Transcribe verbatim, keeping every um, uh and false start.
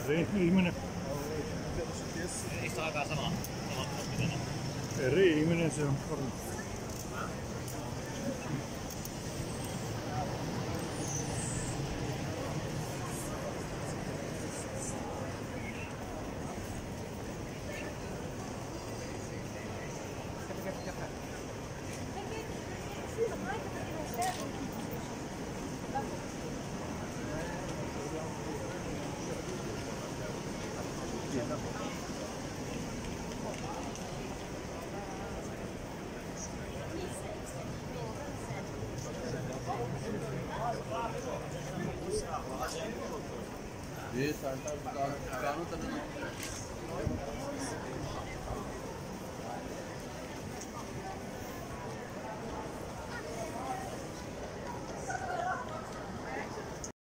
eri ihminen. Eikö se aikaa sama? Sama miten on? Eri ihminen se on varmaan. ये साल्टा गानों तक